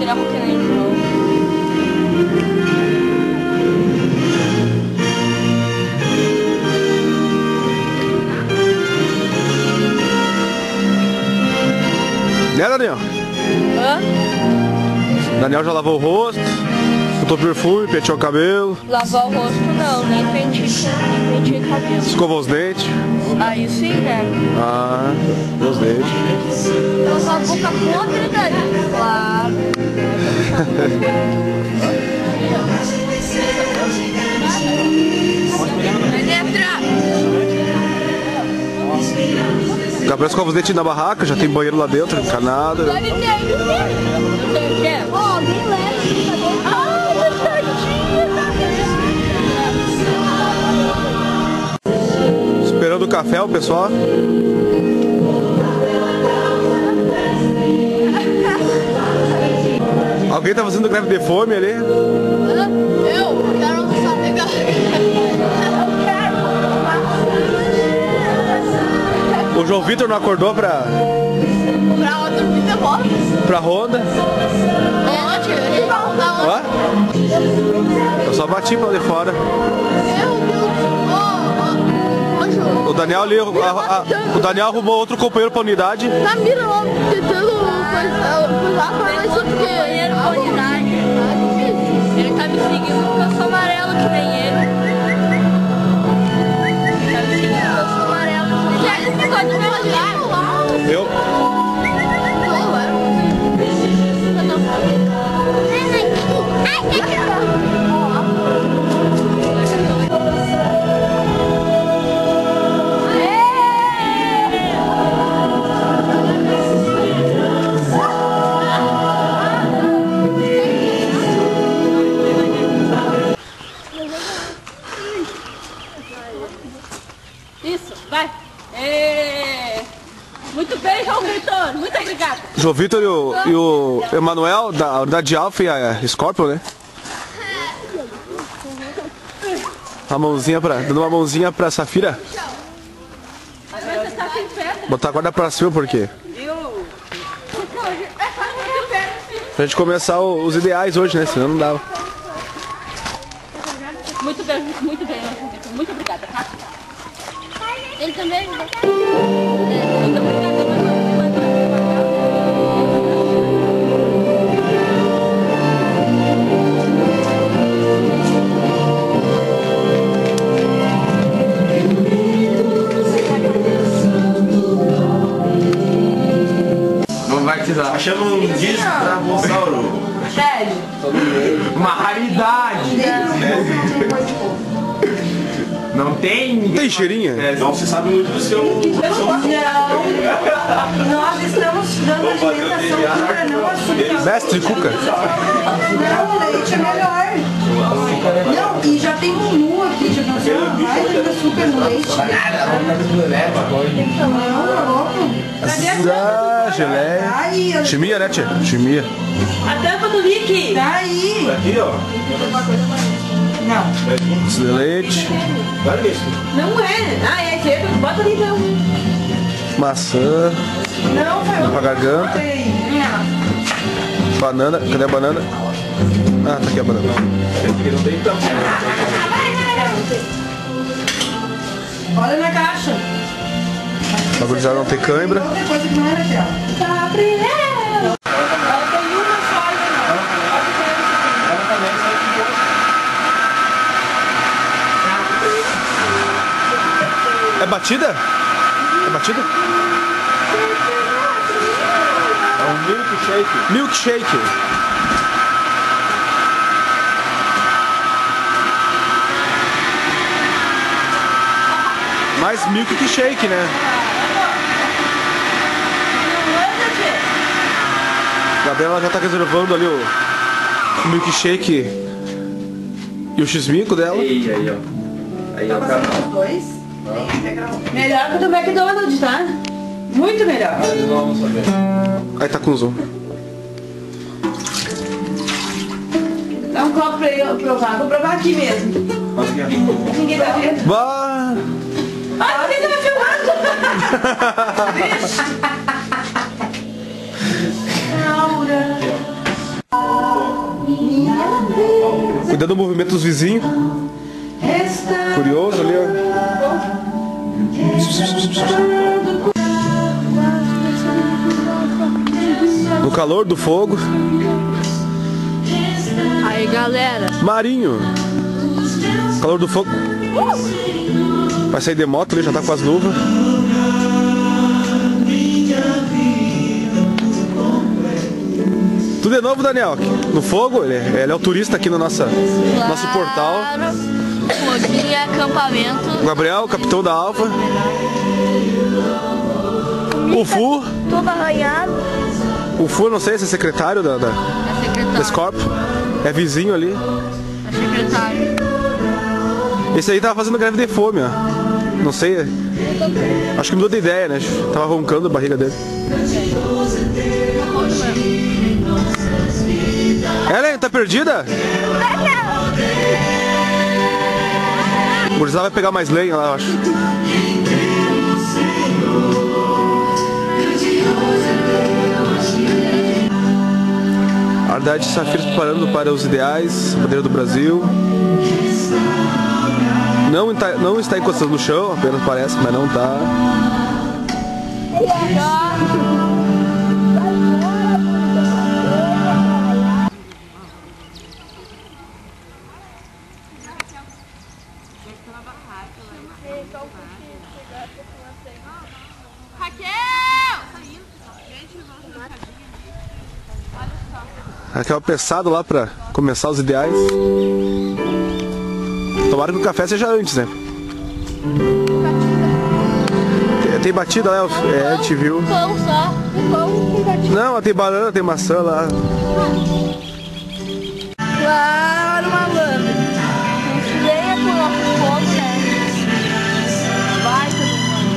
virar moqueneiro de novo. Né, Daniel? Hã? Daniel já lavou o rosto, botou perfume, penteou o cabelo. Lavar o rosto não, nem pentei cabelo. Escovou os dentes. Aí sim, né? Ah, os dentes. Eu só a boca podre, Dani. Claro. Vai dentro. O Gabriel escova os dentes na barraca, já tem banheiro lá dentro, encanado. Dani, ó, alguém leva. Esperando o café, o pessoal. Alguém tá fazendo greve de fome ali? Eu quero saber. O João Vitor não acordou pra ronda? Ó. Eu só bati pra lá de fora. O Daniel ali, o Daniel arrumou outro companheiro pra unidade. Na mira lá, tentando coisar pra nós porque companheiro pra unidade. Ele tá me seguindo porque eu sou amarelo que nem ele. Ele tá me seguindo porque eu sou amarelo que nem ele. Ele ficou do meu lado. Eu? Isso, vai. Muito bem, João Vitor. Muito obrigada. João Vitor e o Emanuel, da unidade Alfa e a Scorpion, né? Dando uma mãozinha pra Safira. Botar a guarda pra cima, por quê? Pra gente começar os ideais hoje, né? Senão não dava. Muito bem, muito bem, João Vitor. Muito obrigada, tá? Ele também. Muito obrigada. Achando um disco pra Bolsauro. Sério? Uma raridade. Não tem? Tem cheirinha? Não se sabe muito do seu. Não, nós estamos dando alimentação pura, não açúcar. Mestre Cuca. Não, leite é melhor. Não, e já tem Munu aqui, já pensou? Vai ter açúcar no leite. Não, louco. Ah, geleia. Chimia, né, tia? Chimia. A tampa do Rick. Tá aí. Aqui, ó. Não. Doce de leite. Não é. Ah, é aqui. Bota ali então. Maçã. Não, foi Pra garganta. Banana. Cadê a banana? Ah, tá aqui a banana. Olha na caixa. Pra gurizada não ter cãibra. Outra coisa que não era aquela. Gabriel. Ela tem uma só. É batida? É batida? É um milkshake. Milkshake. Mais milk que shake, né? A Gabriela já tá reservando ali o milkshake e o x-mico dela. Aí, ó. Aí, ó, cara. Os dois. Melhor que o do McDonald's, tá? Muito melhor. Vamos saber. Aí tá com zoom. Dá um copo pra eu provar. Vou provar aqui mesmo. Ninguém tá vendo. Bah! Ah, alguém tá me filmando! Laura. Cuidando do movimento dos vizinhos. Curioso ali, ó. No calor do fogo. Aí, galera. Marinho. Calor do fogo. Vai sair de moto ali, já tá com as luvas. Tudo de novo, Daniel. No fogo, ele é o turista aqui no nosso portal. Foguinho é acampamento. O Gabriel, capitão da Alfa. O Fu. Todo arranhado. O Fu, não sei se é secretário da É secretário. Scorp. É vizinho ali. É secretário. Esse aí tava fazendo greve de fome, ó. Não sei. Acho que mudou de ideia, né? Tava roncando a barriga dele. Ellen, tá perdida? O Gurizada vai pegar mais lenha lá, eu acho. Ardade Safira se preparando para os ideais, bandeira do Brasil. Não está encostando no chão, apenas parece, mas não tá. Aquela pesado lá pra começar os ideais. Tomara que o café seja antes, né? Tem batida lá, a gente viu. Um pão só. Um pão com batida. Não, tem banana, tem maçã lá. Claro, malandro. Venha com o nosso fogo, né? Vai, todo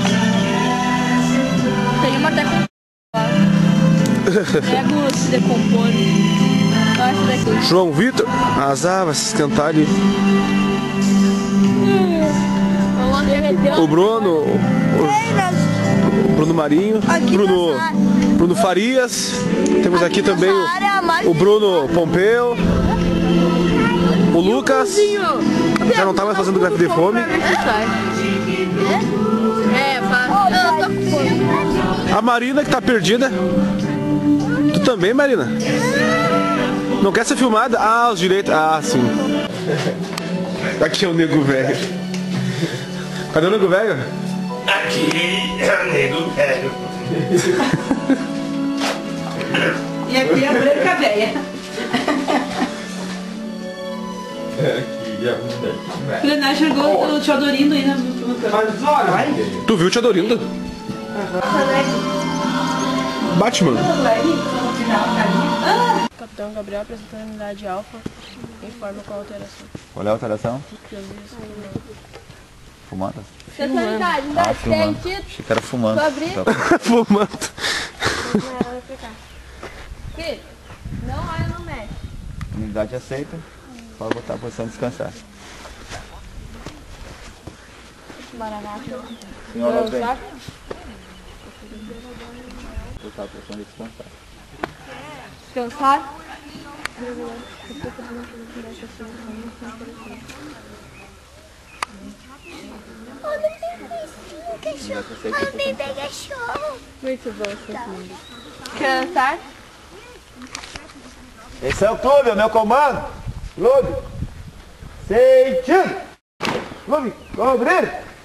mundo. Tem uma até com... Pega o se decompor. João Vitor, azar, vai se esquentar ali. O Bruno, o Bruno Marinho, Bruno Farias. Temos aqui também o Bruno Pompeu, o Lucas. Já não tá mais fazendo greve de fome. A Marina que tá perdida. Tu também, Marina? Não quer ser filmada? Ah, os direitos. Ah, sim. Aqui é o nego velho. Cadê o nego velho? Aqui é o nego velho. E aqui é a branca velha. Aqui é o velho. O Leonardo chegou o Teodorindo aí no Mas olha, Tu viu o Teodorindo? Batman. Capitão Gabriel apresentando a unidade alfa. Informa qual a alteração. Qual é a alteração? Fumando? Sensualidade, Ah, fumando. Achei que era fumando. Fumando. Filho, não olha no médico. Unidade aceita. Pode botar a posição de descansar. Senhora, vem. Botar a posição de descansar. Descansar. Muito bom, descansar. Esse é o clube, é o meu comando. Clube. Sentido. Clube. Cobrir.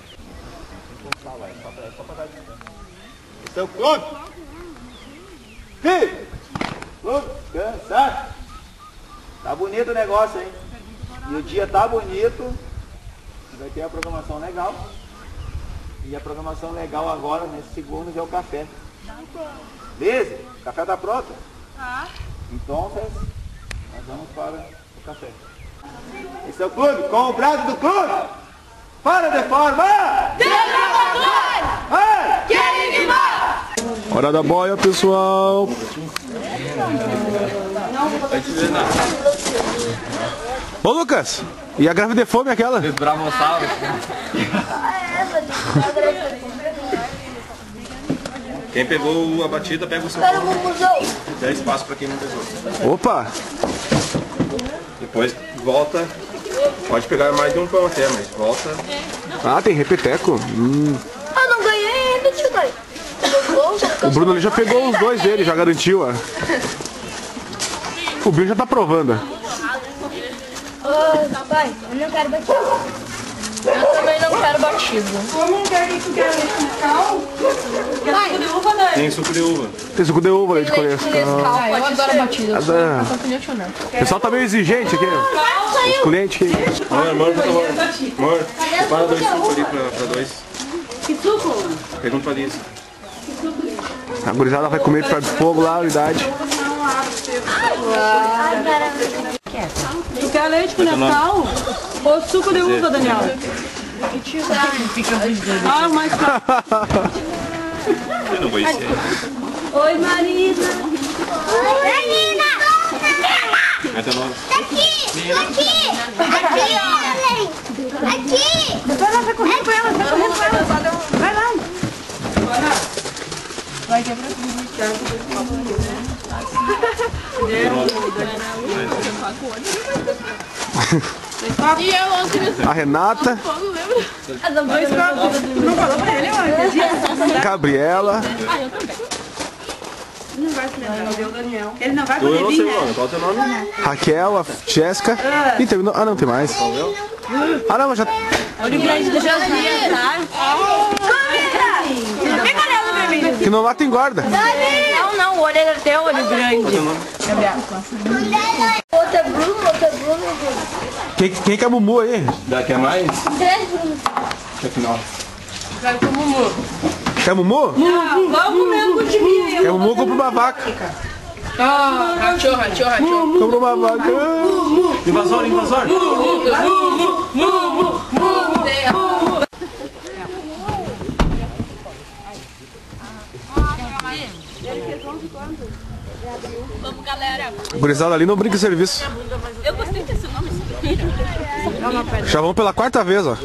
Esse é o clube. Clube. Cansar. Tá bonito o negócio, hein? E o dia tá bonito. Vai ter a programação legal. E a programação legal agora, nesses segundos, é o café. Beleza? O café tá pronto? Tá. Então, nós vamos para o café. Esse é o clube, com o braço do clube. Para de forma! Hora da boia, pessoal. Ô, Lucas, e a grávida de fome aquela? Bravossauro. Quem pegou a batida, pega o seu. Se der espaço pra quem não pegou. Opa! Depois volta. Pode pegar mais de um pão até, mas volta. Ah, tem repeteco. Eu não ganhei ainda, tio Dai. O Bruno ali já pegou os dois dele, já garantiu, ó. O Bruno já tá provando. Ô, papai, eu não quero batismo. Eu também não quero batismo. Como não quer que tu quer leite com cal? Quer suco de uva, né? Tem suco de uva. Tem suco de uva, leite com Nescau. Eu adoro batismo. O pessoal tá meio exigente aqui. Os clientes aqui. Amor, para 2 sucos ali pra 2. Que suco? Pergunta pra Liz. A gurizada vai comer perto do fogo lá, a unidade. Tu quer leite com Nescau? Ou suco de uva, Daniel? Ah, mais claro. Eu não vou encher. Oi, Marina. Oi, Marina. Vai ter nome. Aqui. Vai lá, vai correndo com ela, vai correndo com ela. Vai lá. Vai quebrar tudo. E eu ontem A Renata, Não falou pra ele ontem? Gabriela, Não vai se lembrar, o Daniel. Ele não vai Eu poder não vir, sei o né? nome. Qual é o teu nome? Raquel, a Jéssica. Ih, terminou. Ah, não, tem mais. Ah, não, já. Olha o grande do Josias, tá? Vem com ela, vermelho. Que não mata engorda. Não, o olho é até o olho grande. Outro é Bruno. Quem que é a Mumu aí? Quer mais? 3 Bruno. Até final. Quer a Mumu? Vamos comer um continho. Quer a Mumu, compra uma vaca. Rachou. Compra uma vaca. Invasor. Vamos, galera. Gurizada ali não brinca em serviço. Eu gostei desse nome. Já vamos pela 4ª vez, ó.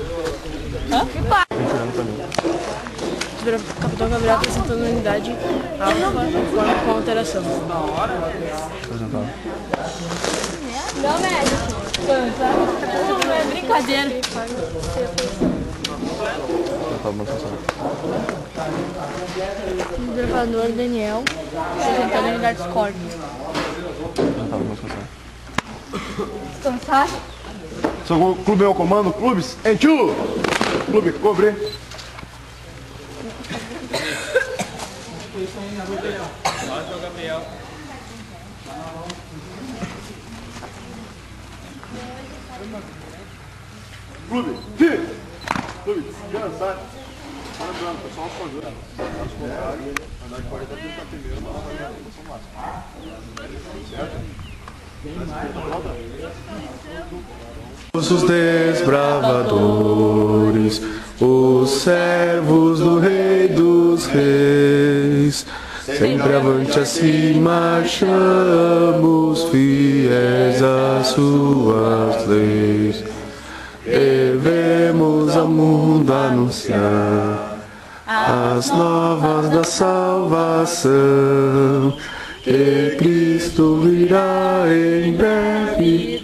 Capitão Gabriel apresentando a unidade alfa com alteração. Não, médico. É brincadeira. Gravador Daniel apresentando a unidade Discord. Descansar. Sou clube ao comando, clubes, enchu! Clube, cobre. Clube, clube, descansar. Lembrando, pessoal, só ajuda. Caso contrário, andar de 40 vezes na primeira, não vai dar a máxima. Certo? Os desbravadores, os servos do Rei dos Reis, sempre avante assim marchamos, fiéis às suas leis. Devemos ao mundo anunciar as novas da salvação, que Cristo virá em breve.